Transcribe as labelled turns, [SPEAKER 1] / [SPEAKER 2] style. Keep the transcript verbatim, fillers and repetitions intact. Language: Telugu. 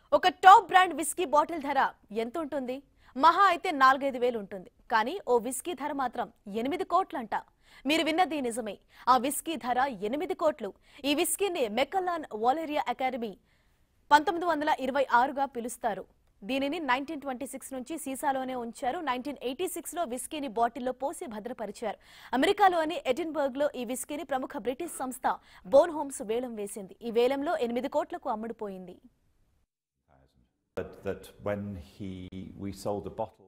[SPEAKER 1] ఒక టాప్ బ్రాండ్ విస్కీ బాటిల్ ధర ఎంత ఉంటుంది? మహా అయితే నాలుగైదు వేలు ఉంటుంది. కానీ ఓ విస్కీ ధర మాత్రం ఎనిమిది కోట్లంట. మీరు విన్నది నిజమే. ఆ విస్కీ ధర ఎనిమిది కోట్లు. ఈ విస్కీని మెకల్లాన్ వాలెరియా అకాడమీ పంతొమ్మిది వందల ఇరవై ఆరుగా పిలుస్తారు. దీనిని నైన్టీన్ ట్వంటీ సిక్స్ నుంచి సీసాలోనే ఉంచారు. నైన్టీన్ ఎయిటీ సిక్స్ లో విస్కీని బాటిల్లో పోసి భద్రపరిచారు. అమెరికాలోని ఎడిన్బర్గ్ లో ఈ విస్కీని ప్రముఖ బ్రిటిష్ సంస్థ బోన్ హోమ్స్ వేలం వేసింది. ఈ వేలంలో ఎనిమిది కోట్లకు అమ్ముడుపోయింది.
[SPEAKER 2] That when he we sold the bottle